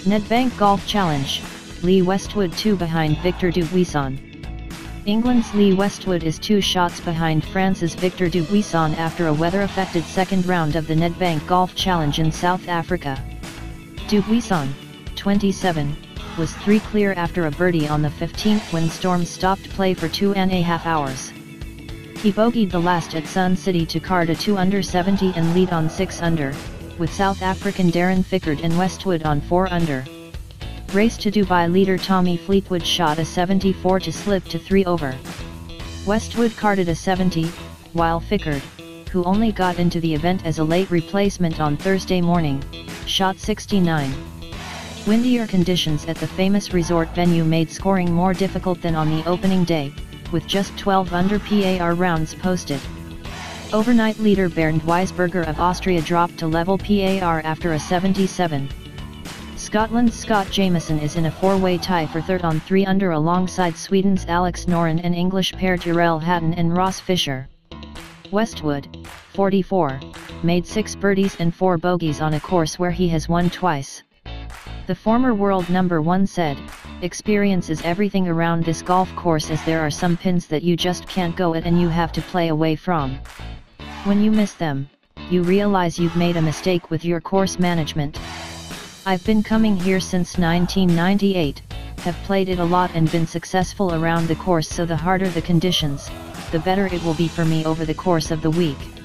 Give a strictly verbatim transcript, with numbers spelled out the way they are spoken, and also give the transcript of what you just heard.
Nedbank Golf Challenge, Lee Westwood two behind Victor Dubuisson. England's Lee Westwood is two shots behind France's Victor Dubuisson after a weather-affected second round of the Nedbank Golf Challenge in South Africa. Dubuisson, twenty-seven, was three clear after a birdie on the fifteenth when storms stopped play for two and a half hours. He bogeyed the last at Sun City to card a two under seventy and lead on six under, with South African Darren Fichardt and Westwood on four under. Race to Dubai leader Tommy Fleetwood shot a seventy-four to slip to three over. Westwood carded a seventy, while Fichardt, who only got into the event as a late replacement on Thursday morning, shot sixty-nine. Windier conditions at the famous resort venue made scoring more difficult than on the opening day, with just twelve under par rounds posted. Overnight leader Bernd Weisberger of Austria dropped to level par after a seventy-seven. Scotland's Scott Jamieson is in a four-way tie for third on three under alongside Sweden's Alex Noren and English pair Tyrrell Hatton and Ross Fisher. Westwood, forty-four, made six birdies and four bogeys on a course where he has won twice. The former world number one said, "Experience is everything around this golf course as there are some pins that you just can't go at and you have to play away from. When you miss them, you realize you've made a mistake with your course management. I've been coming here since nineteen ninety-eight, have played it a lot and been successful around the course, so the harder the conditions, the better it will be for me over the course of the week.